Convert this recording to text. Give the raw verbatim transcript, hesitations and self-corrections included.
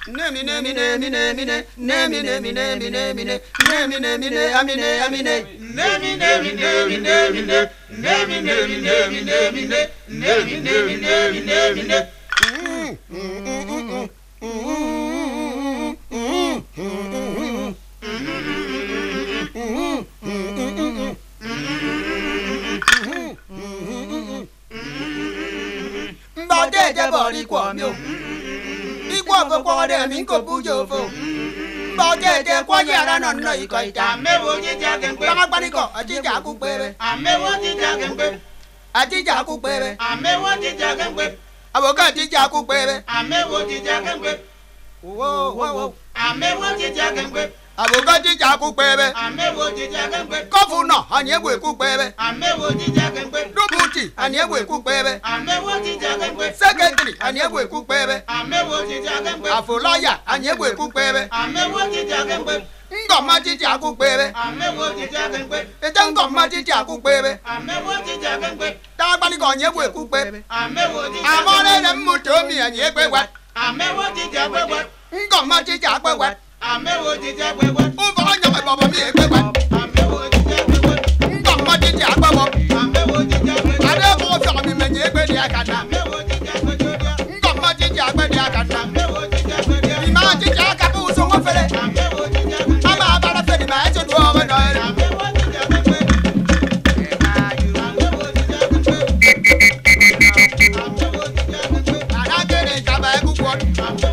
Nemi nemi nemi nemi nemi nemi nemi nemi nemi nemi nemi nemi amine amine nemi nemi nemi nemi nemi nemi nemi nemi nemi nemi nemi nemi nemi Bao đê cho bỏ đi quả miêu đi qua vừa qua để mình có bù giờ vô bao đê đê qua nhà ra nón nấy coi cha mẹ vô chi cha kẹn quê bác bác đi cọ à chi cha cũng quê à mẹ vô chi cha kẹn quê à chi cha cũng quê à mẹ vô chi cha kẹn quê à bố cái chi cha cũng quê à mẹ vô chi cha kẹn quê wow wow à mẹ vô chi cha kẹn quê à bố cái chi cha cũng quê à mẹ vô chi cha kẹn quê có phụ nọ anh nhớ quê cũng quê à mẹ vô chi cha kẹn quê đốt bù chi anh nhớ quê cũng quê à mẹ vô chi cha kẹn quê secretary anh nhớ quê cũng quê à mẹ vô chi cha kẹn quê à phụ lawyer anh nhớ quê cũng quê à mẹ vô chi cha kẹn quê ngọc ma chi cha cũng quê à mẹ vô chi cha kẹn quê trong ngọc ma chi cha cũng quê à mẹ vô chi cha kẹn quê ta ba đi còn nhớ quê cũng quê à mẹ vô chi à mò đây nằm một chỗ mi anh nhớ quê quạt à mẹ vô chi cha quê quạt ngọc ma chi cha quê quạt à mẹ vô chi cha quê quạt u vợ nhà mày bỏ bỏ mi quê quạt à mẹ vô chi cha quê quạt ngọc ma chi cha quê quạt à mẹ vô chi cha quê quạt à đây có sợ mi mình nhớ quê đi à cả à mẹ vô chi cha quê quạt ngọc ma chi cha quê đi à cả à mẹ vô chi cha quê quạt mi ma chi cha cả bu sung quê à mẹ vô chi cha quê à ma ba la phê đi mà cho đùa mà nói à mẹ vô chi cha quê quạt à mẹ vô chi cha quê quạt à mẹ vô chi cha quê quạt à đang cái này cả bé cũng quạt